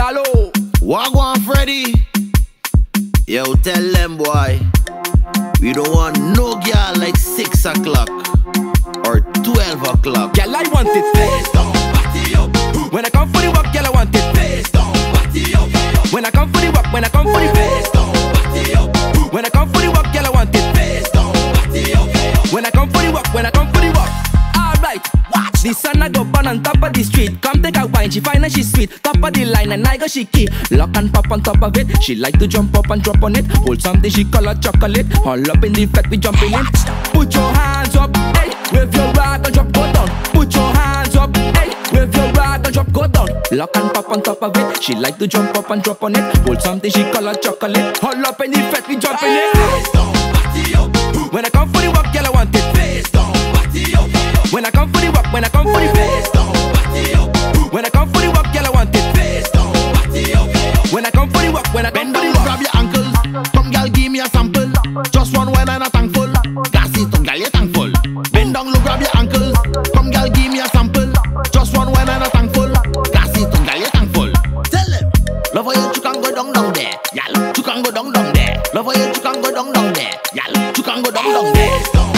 Yalo. Wagwan Freddy. Yo, tell them boy, we don't want no girl like 6 o'clock or 12 o'clock. Girl, I want it face down, party up. When I come for the walk, girl, I want it face down, party up. When I come for the walk, when I come for the face down, party up. When I come for the walk, girl, I want it face down, party up. When I come for the walk, when I come for the walk. Alright, watch the sun I go burn on top of the street. Come take a wine, she fine and she sweet. Top of the line and I go she key. Lock and pop on top of it. She like to jump up and drop on it. Hold something she call her chocolate. All up in the fat we jumping in. Put your hands up, hey. Wave your rag and drop go down. Put your hands up, hey. Wave your rag and drop go down. Lock and pop on top of it. She like to jump up and drop on it. Hold something she call her chocolate. All up in the fat we jumping in. Face down, party up. When I come for the walk, girl, I want it face down, party up. When I come for the walk, when I come for the face down, party up. When I come for the walk, girl, I want it face down, party up. When I come for the walk, when I come for the walk. Grab your ankles, come girl, give me a sample. Just one when I'm not thankful. Gas it, girl, you thankful. Bend down low, grab your ankles, come girl, give me a sample. Just one when I'm not thankful. Gas it, girl, you thankful. Tell them, love how you can go down there. Y'all, you can go down there. Love how you can go down there. Y'all, you can go down there.